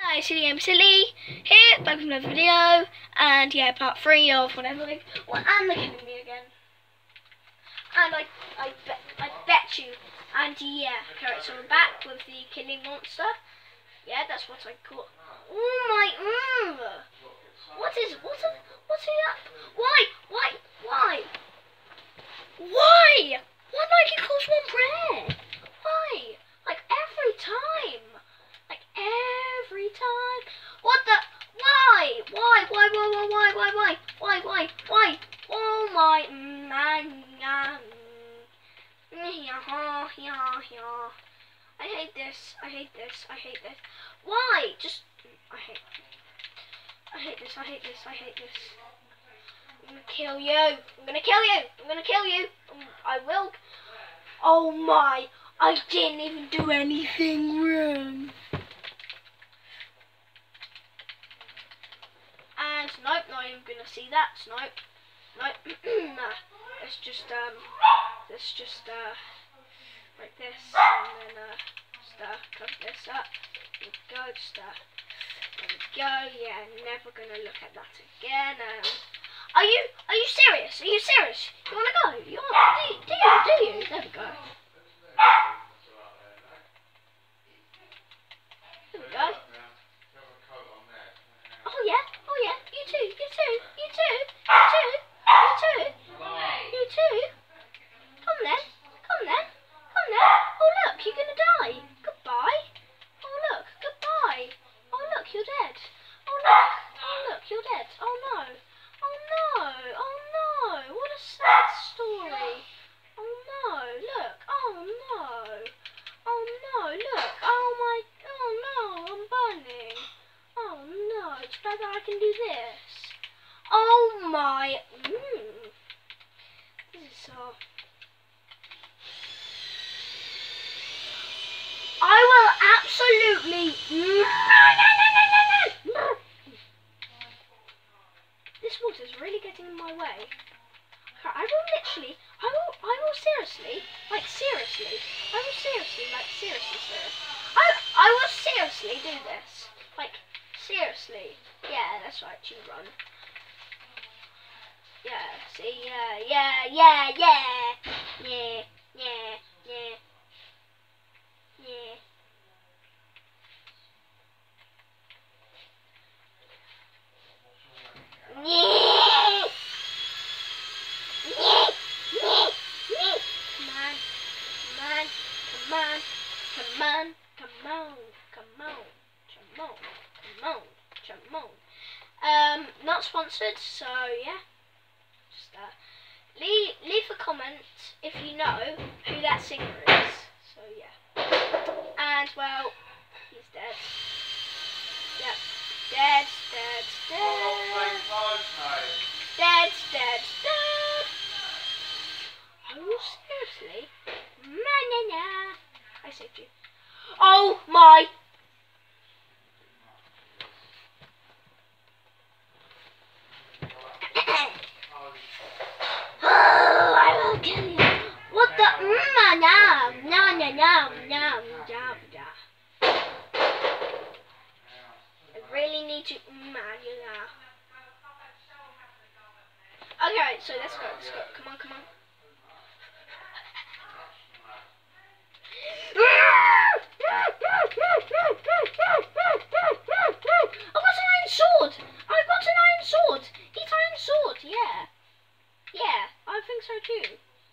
Hi, Silly Game Silly here, back with another video, and yeah, part 3 of whatever. Well, and they're killing me again. And I bet you. And yeah, okay, so we're back with the killing monster. Yeah, that's what I call. Oh my, what's he up? Why? Why like he calls one prayer? Why? Like every time. What the? Why? Oh my man. I hate this. Why? Just I hate this. I'm gonna kill you. I will. Oh my! I didn't even do anything wrong. And nope, not even gonna see that. Nope. Nah. Let's just like this, and then cover this up. There we go. There we go. Yeah, never gonna look at that again. Are you serious? You wanna go? Do you? There we go. There we go. Oh yeah. You too. Come then. Oh look, you're gonna die. Goodbye. Oh look, goodbye. Oh look, you're dead. Oh look, you're dead. Oh no. What a sad story. Oh no, look. Oh no, look. Oh no, I'm burning. Oh no, it's bad that I can do this. Oh my. This is so. I will absolutely. This water's really getting in my way. I will seriously, I will seriously do this. Like, seriously. Yeah, that's right, you run. Yeah, see, yeah. Come on. Not sponsored, so yeah. Just leave a comment if you know who that singer is. So yeah. And well, he's dead. Yep. Dead. Oh, seriously? I saved you. Oh my! I will kill you. What the? No. I really need to. Okay, so let's go. Come on. I've got an iron sword. Eat iron sword. Yeah, I think so too.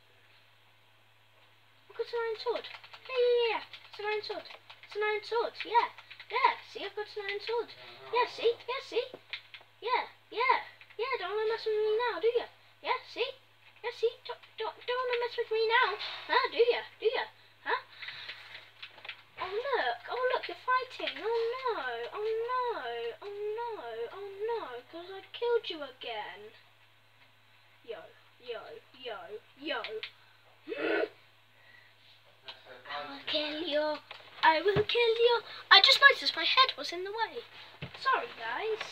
I've got an iron sword. Yeah. It's an iron sword. Yeah. See, I've got an iron sword. Yeah, see. Yeah. Don't wanna mess with me now, do you? Yeah, see. Don't wanna mess with me now, huh? Do you? Huh? Oh look, you're fighting. Oh no, because I killed you again. Yo. I will kill you. I just noticed my head was in the way. Sorry guys.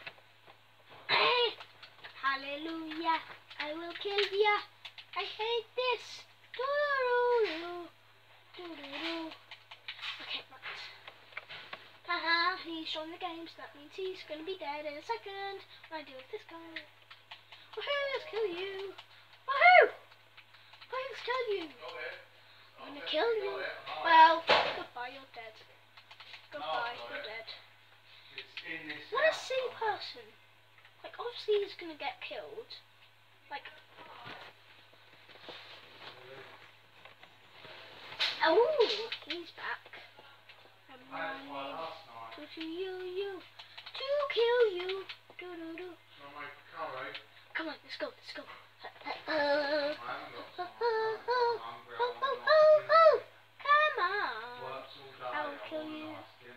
Hallelujah. I will kill you. I hate this. Okay, right. Haha, he's joined the game, so that means he's gonna be dead in a second. When I deal with this guy. Woohoo, let's kill you. Woohoo! Let's kill you. I'm gonna kill you. Well, goodbye, you're dead. Goodbye, you're dead. What a silly person. Like, obviously he's gonna get killed. Like, oh, he's back. I'm running to you, to kill you. Do. Come on, let's go, let's go. Come on. I will kill you.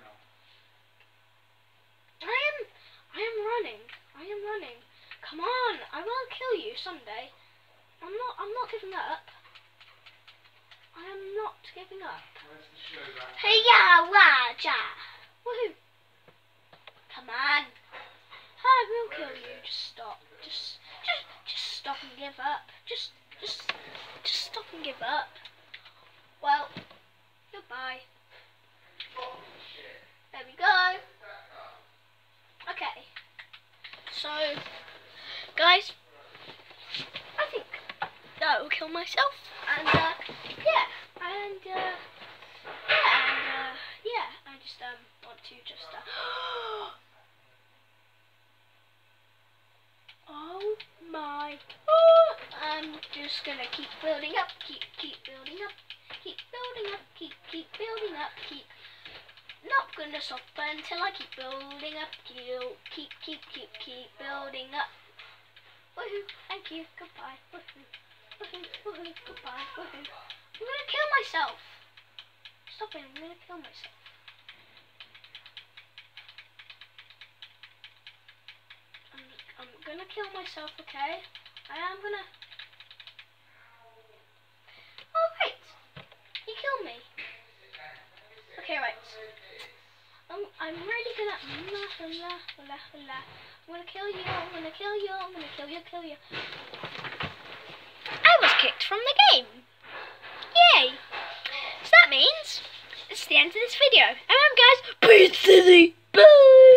I am running. Come on, I will kill you someday. I'm not giving up. I am not giving up. Hey ya waja. Woohoo. Come on. I will kill you. Just stop. Just stop and give up. Just stop and give up. Well, goodbye. There we go. Okay. So, guys, I think that will kill myself. And yeah, I just want to just oh my, I'm just gonna keep building up, keep building up, keep building up, keep building up, keep not gonna stop until I keep building up, keep building up. Woohoo, thank you, goodbye, woohoo, goodbye, woohoo. I'm gonna kill myself. Stop it, I'm gonna kill myself. I'm gonna kill myself, okay? I am gonna... Oh, right. You killed me. Okay, right. I'm really gonna... I'm gonna kill you, I'm gonna kill you, I'm gonna kill you. I was kicked from the game. Yay. So that means it's the end of this video. And guys, peace to the bye.